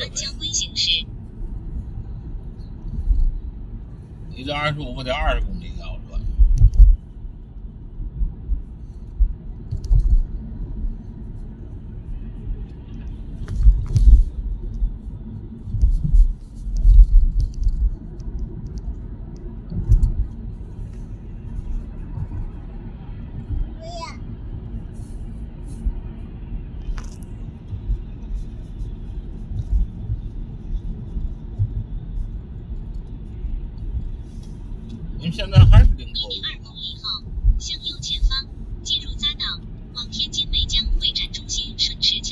按交规行驶。 你这25不得20公里高是吧？你现在还是领头 1.2公里后，向右前方进入匝道，往天津梅江会展中心顺时